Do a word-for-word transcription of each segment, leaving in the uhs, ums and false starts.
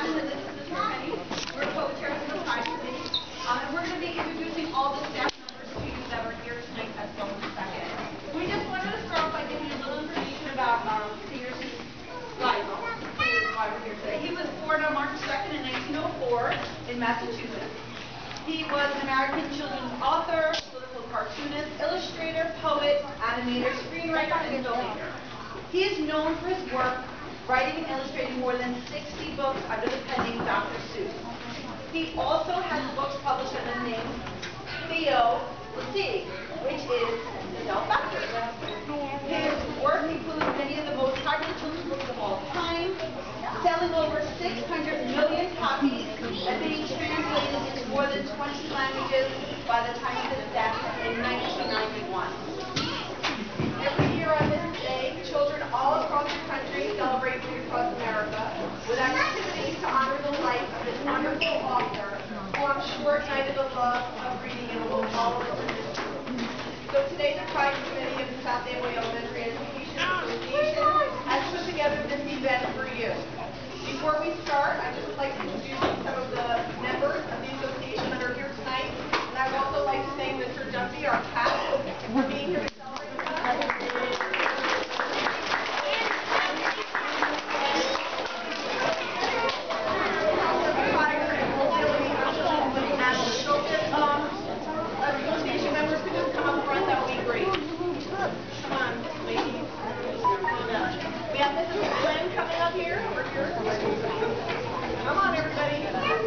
Ashton, this is Mister Penny. We're co-chairs of the Pride Committee. Um, and we're going to be introducing all the staff members to you that are here tonight as well in a second. We just wanted to start off by giving you a little information about um, Peterson's life. Who is why we're here today. He was born on March second in nineteen oh four in Massachusetts. He was an American children's author, political cartoonist, illustrator, poet, animator, screenwriter, and filmmaker. He is known for his work writing and illustrating more than sixty books under the pen name Doctor Seuss. He also has books published under the name Theo Lassigue, which is the Self Factor. His work includes many of the most popular children's books of all time, selling over six hundred million copies and being translated into more than twenty languages by the time of his death in nineteen ninety-one. Every year on this day, children all across the country celebrate Read Across America with activities to honor the life of this wonderful author who I'm sure ignited a love of reading in all of us in this room. So today the Pride Committee of the South Amway Elementary Education Association has put together this event for you. Before we start, I'd just like to introduce some of the members of the association that are here tonight. And I would also like to thank Mister Duffy, our cat, for being here to celebrate with us. Association members could just come up front, that would be great. Come on, ladies. We have Missus Glenn coming up here, over here. Come on, everybody.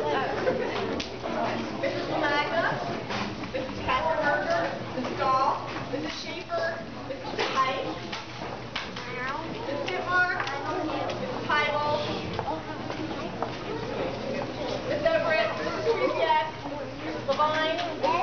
Missus Lamagna, Missus Katzenberger, Missus Dahl, Missus Schaefer, Missus Pike, Missus Dittmar, Missus Heibel, Miss Everett, Missus Reviak, Missus Levine,